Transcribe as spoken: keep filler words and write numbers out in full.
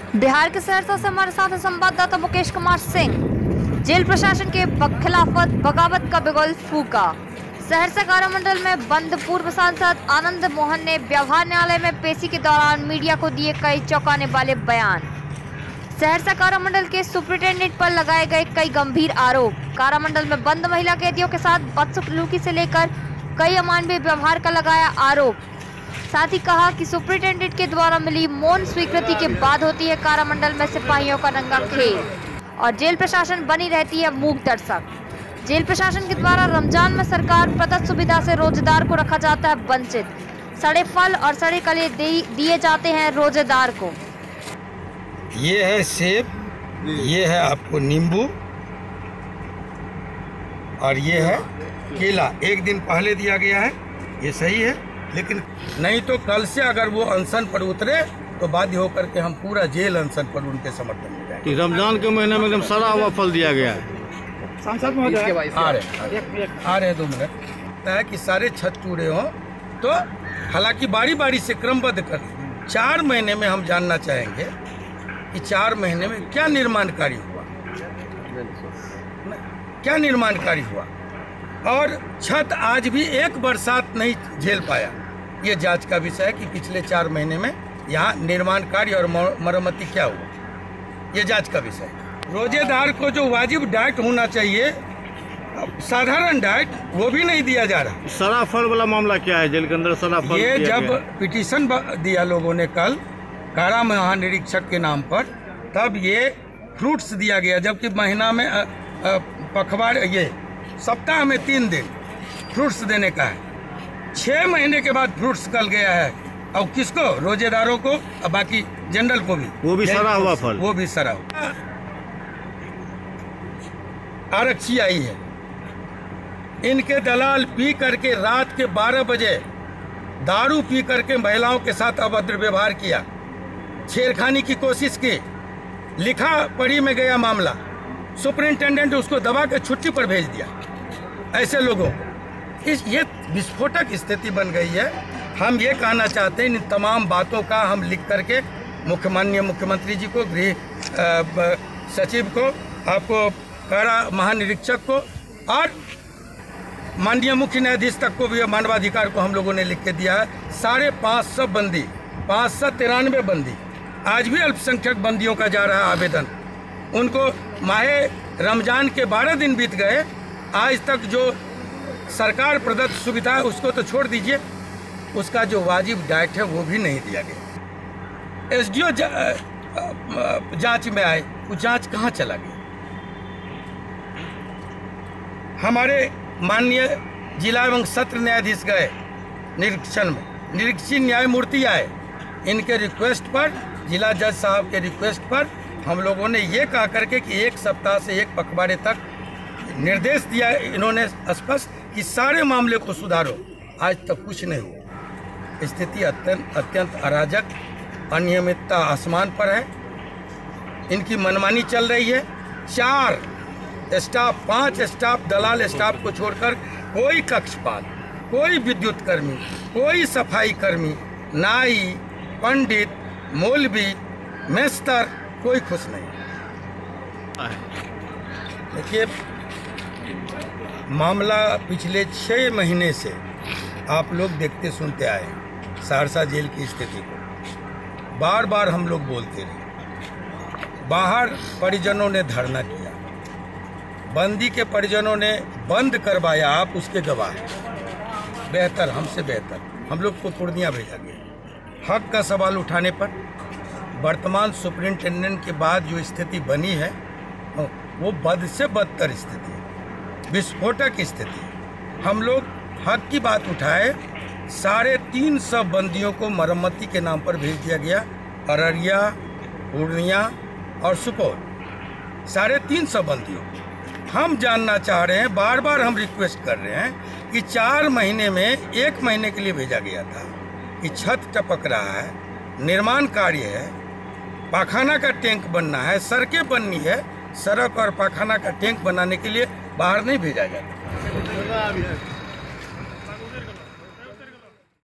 बिहार के सहरसा से हमारे साथ है संवाददाता मुकेश कुमार सिंह। जेल प्रशासन के खिलाफ बगावत का बिगुल फूका। सहरसा कारा मंडल में बंद पूर्व सांसद आनंद मोहन ने व्यवहार न्यायालय में पेशी के दौरान मीडिया को दिए कई चौंकाने वाले बयान। सहरसा कारा मंडल के सुपरिटेंडेंट पर लगाए गए कई गंभीर आरोप। कारा मंडल में बंद महिला कैदियों के साथ बदसलूकी से लेकर कई अमानवीय व्यवहार का लगाया आरोप। साथ ही कहा कि सुपरिटेंडेंट के द्वारा मिली मौन स्वीकृति के बाद होती है कारा मंडल में सिपाहियों का नंगा खेल और जेल प्रशासन बनी रहती है मूक दर्शक। जेल प्रशासन के द्वारा रमजान में सरकार प्रदत्त सुविधा से रोजेदार को रखा जाता है वंचित। सड़े फल और सड़े कले दिए जाते हैं रोजेदार को। ये है सेब, ये है आपको नींबू और ये है केला। एक दिन पहले दिया गया है, ये सही है, लेकिन नहीं तो कल से अगर वो अनशन पर उतरे तो बाध्य होकर के हम पूरा जेल अनशन पर उनके समर्थन में जाएंगे। रमजान के महीने में एकदम सड़ा हुआ फल दिया गया है। सांसद महोदय आ रहे आ रहे दो मिनट है कि सारे छत चूड़े हों, तो हालांकि बारी बारी से क्रमबद्ध कर चार महीने में हम जानना चाहेंगे कि चार महीने में क्या निर्माण कार्य हुआ, क्या निर्माण कार्य हुआ और छत आज भी एक बरसात नहीं झेल पाया। ये जांच का विषय है कि पिछले चार महीने में यहाँ निर्माण कार्य और मरम्मती क्या हुआ, ये जांच का विषय है। रोजेदार को जो वाजिब डाइट होना चाहिए, साधारण डाइट, वो भी नहीं दिया जा रहा। सड़ा फल वाला मामला क्या है? जेल के अंदर सड़ा फल ये जब पिटीशन दिया लोगों ने कल कारा महानिरीक्षक के नाम पर, तब ये फ्रूट्स दिया गया, जबकि महीना में पखवाड़ ये सप्ताह में तीन दिन फ्रूट्स देने का है। छः महीने के बाद फ्रूट्स कल गया है और किसको? रोजेदारों को और बाकी जनरल को भी, वो भी सड़ा हुआ फल, वो भी सड़ा हुआ। आरक्षी आई है, इनके दलाल पी करके रात के बारह बजे दारू पी करके महिलाओं के साथ अभद्र व्यवहार किया, छेड़खानी की कोशिश की, लिखा पढ़ी में गया मामला, सुपरिंटेंडेंट उसको दबा के छुट्टी पर भेज दिया। ऐसे लोगों इस ये विस्फोटक स्थिति बन गई है। हम ये कहना चाहते हैं, इन तमाम बातों का हम लिख करके मुख्य माननीय मुख्यमंत्री जी को, गृह सचिव को, आपको कारा महानिरीक्षक को और माननीय मुख्य न्यायाधीश तक को भी, मानवाधिकार को हम लोगों ने लिख के दिया है। साढ़े पाँच सौ बंदी, पाँच सौ तिरानवे बंदी, आज भी अल्पसंख्यक बंदियों का जा रहा है आवेदन। उनको माहे रमजान के बारह दिन बीत गए, आज तक जो सरकार प्रदत्त सुविधा है उसको तो छोड़ दीजिए, उसका जो वाजिब डाइट है वो भी नहीं दिया गया। एसडीओ जा, जांच में आए, वो जांच कहाँ चला गया? हमारे माननीय जिला एवं सत्र न्यायाधीश गए निरीक्षण में, निरीक्षण न्यायमूर्ति आए, इनके रिक्वेस्ट पर, जिला जज साहब के रिक्वेस्ट पर हम लोगों ने ये कहा करके कि एक सप्ताह से एक पखवाड़े तक निर्देश दिया इन्होंने स्पष्ट कि सारे मामले को सुधारो। आज तक कुछ नहीं हुआ। स्थिति अत्यंत अत्यंत अराजक, अनियमितता आसमान पर है, इनकी मनमानी चल रही है। चार स्टाफ, पांच स्टाफ, दलाल स्टाफ को छोड़कर कोई कक्षपाल, कोई विद्युत कर्मी, कोई सफाई कर्मी, नाई, पंडित, मौलवी, मेस्तर, कोई खुश नहीं। देखिए, मामला पिछले छः महीने से आप लोग देखते सुनते आए सहरसा जेल की स्थिति को। बार बार हम लोग बोलते रहे, बाहर परिजनों ने धरना किया, बंदी के परिजनों ने बंद करवाया, आप उसके गवाह हैं। बेहतर, हमसे बेहतर हम लोग को पूर्णिया भेजा गया। हक का सवाल उठाने पर वर्तमान सुपरिंटेंडेंट के बाद जो स्थिति बनी है वो बद से बदतर स्थिति है, विस्फोटक स्थिति। हम लोग हक की बात उठाए, साढ़े तीन सौ बंदियों को मरम्मती के नाम पर भेज दिया गया, अररिया, पूर्णिया और सुपौल, साढ़े तीन सौ बंदियों। हम जानना चाह रहे हैं, बार बार हम रिक्वेस्ट कर रहे हैं कि चार महीने में एक महीने के लिए भेजा गया था कि छत टपक रहा है, निर्माण कार्य है, पाखाना का टैंक बनना है, सड़कें बननी है, सड़क और पाखाना का टैंक बनाने के लिए बाहर नहीं भेजा जाता।